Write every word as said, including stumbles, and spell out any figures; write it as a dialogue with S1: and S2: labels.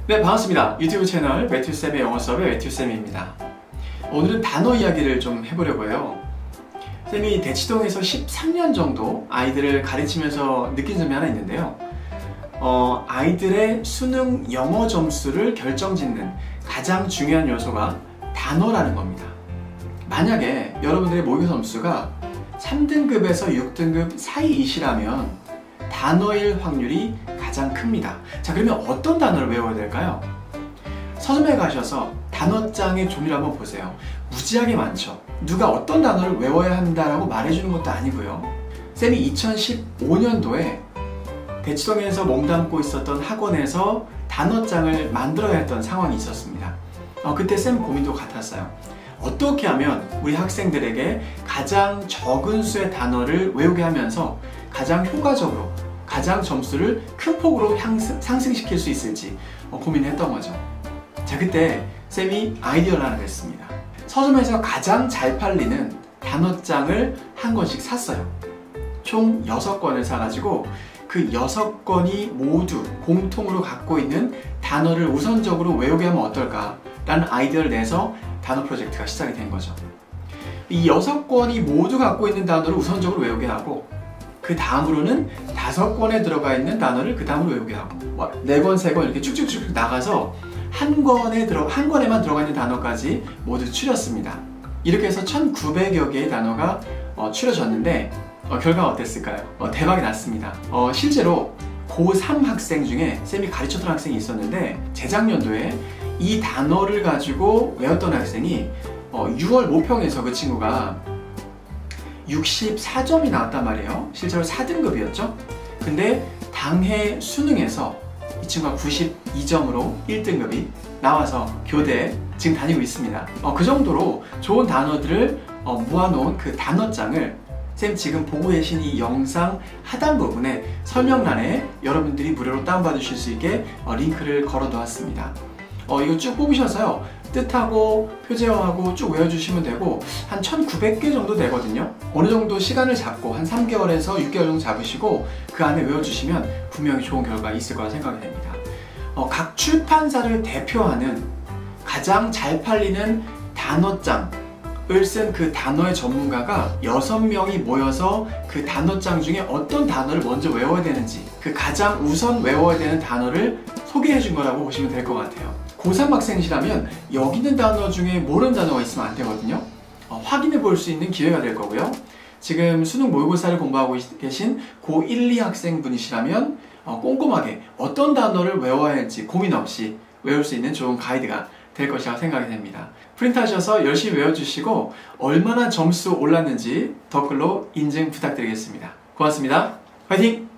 S1: 네, 반갑습니다. 유튜브 채널 매튜쌤의 영어 수업의 매튜쌤입니다. 오늘은 단어 이야기를 좀 해보려고 해요. 쌤이 대치동에서 십삼 년 정도 아이들을 가르치면서 느낀 점이 하나 있는데요. 어, 아이들의 수능 영어 점수를 결정짓는 가장 중요한 요소가 단어라는 겁니다. 만약에 여러분들의 모의 점수가 삼 등급에서 육 등급 사이이시라면 단어일 확률이 가장 큽니다. 자, 그러면 어떤 단어를 외워야 될까요? 서점에 가셔서 단어장의 종류를 한번 보세요. 무지하게 많죠. 누가 어떤 단어를 외워야 한다라고 말해주는 것도 아니고요. 쌤이 이천십오 년도에 대치동에서 몸담고 있었던 학원에서 단어장을 만들어야 했던 상황이 있었습니다. 어, 그때 쌤 고민도 같았어요. 어떻게 하면 우리 학생들에게 가장 적은 수의 단어를 외우게 하면서 가장 효과적으로 가장 점수를 큰 폭으로 향상, 상승시킬 수 있을지 어, 고민했던 거죠. 자, 그때 쌤이 아이디어를 하나 냈습니다. 서점에서 가장 잘 팔리는 단어장을 한 권씩 샀어요. 총 여섯 권을 사가지고 그 여섯 권이 모두 공통으로 갖고 있는 단어를 우선적으로 외우게 하면 어떨까 라는 아이디어를 내서 단어 프로젝트가 시작이 된 거죠. 이 여섯 권이 모두 갖고 있는 단어를 우선적으로 외우게 하고 그 다음으로는 다섯 권에 들어가 있는 단어를 그 다음으로 외우게 하고 네 권, 세 권 이렇게 쭉쭉쭉 나가서 한 권에 들어, 한 권에만 들어가 있는 단어까지 모두 추렸습니다. 이렇게 해서 천구백여 개의 단어가 어, 추려졌는데 어, 결과가 어땠을까요? 어, 대박이 났습니다. 어, 실제로 고삼 학생 중에 쌤이 가르쳤던 학생이 있었는데 재작년도에 이 단어를 가지고 외웠던 학생이 어, 유월 모평에서 그 친구가 육십사 점이 나왔단 말이에요. 실제로 사 등급이었죠. 근데 당해 수능에서 이 친구가 구십이 점으로 일 등급이 나와서 교대에 지금 다니고 있습니다. 어, 그 정도로 좋은 단어들을 어, 모아놓은 그 단어장을 쌤 지금 보고 계신 이 영상 하단 부분에 설명란에 여러분들이 무료로 다운받으실 수 있게 어, 링크를 걸어 놓았습니다. 어, 이거 쭉 뽑으셔서요. 뜻하고 표제어하고 쭉 외워주시면 되고 한 천구백 개 정도 되거든요. 어느 정도 시간을 잡고 한 삼 개월에서 육 개월 정도 잡으시고 그 안에 외워주시면 분명히 좋은 결과가 있을 거라 생각이 됩니다. 어, 각 출판사를 대표하는 가장 잘 팔리는 단어장을 쓴 그 단어의 전문가가 여섯 명이 모여서 그 단어장 중에 어떤 단어를 먼저 외워야 되는지 그 가장 우선 외워야 되는 단어를 소개해 준 거라고 보시면 될 것 같아요. 고삼 학생이시라면 여기 있는 단어 중에 모르는 단어가 있으면 안 되거든요. 어, 확인해 볼 수 있는 기회가 될 거고요. 지금 수능 모의고사를 공부하고 계신 고일, 이 학생분이시라면 어, 꼼꼼하게 어떤 단어를 외워야 할지 고민 없이 외울 수 있는 좋은 가이드가 될 것이라고 생각이 됩니다. 프린트하셔서 열심히 외워주시고 얼마나 점수 올랐는지 댓글로 인증 부탁드리겠습니다. 고맙습니다. 화이팅!